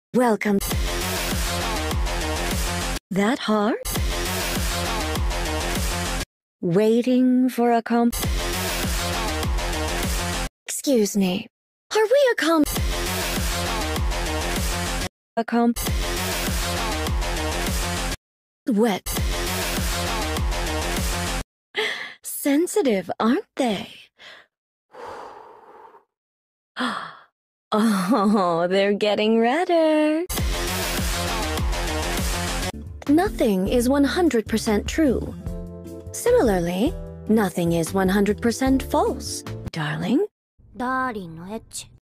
Welcome. That hard? Waiting for a Excuse me. Are we wet? Sensitive, aren't they? Oh, they're getting redder. Nothing is 100% true. Similarly, nothing is 100% false, darling. ダーリンのエッチ